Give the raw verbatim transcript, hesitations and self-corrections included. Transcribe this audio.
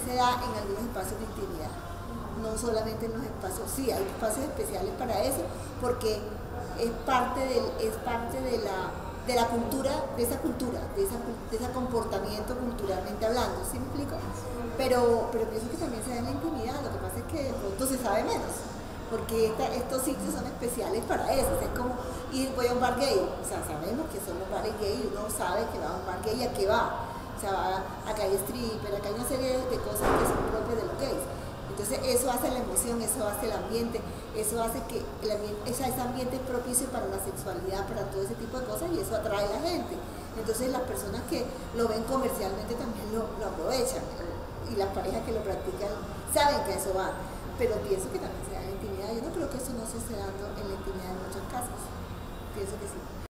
se da en algunos espacios de intimidad, no solamente en los espacios, sí, hay espacios especiales para eso, porque es parte del, es parte de la, de la cultura, de esa cultura, de, esa, de ese comportamiento culturalmente hablando, ¿sí me explico? Pero, pero pienso que también se da en la intimidad, lo que pasa es que de pronto se sabe menos, porque esta, estos sitios son especiales para eso, es como ir, voy a un bar gay, o sea, sabemos que son los bares gay, uno sabe que va a un bar gay y a qué va, o sea, va, acá hay stripper, acá hay una serie de cosas que son propias de los gays. Entonces eso hace la emoción, eso hace el ambiente, eso hace que el ambiente, ese ambiente es propicio para la sexualidad, para todo ese tipo de cosas y eso atrae a la gente. Entonces las personas que lo ven comercialmente también lo, lo aprovechan y las parejas que lo practican saben que eso va. Pero pienso que también se da en la intimidad. Yo no creo que eso no se esté dando en la intimidad en muchos casos. Pienso que sí.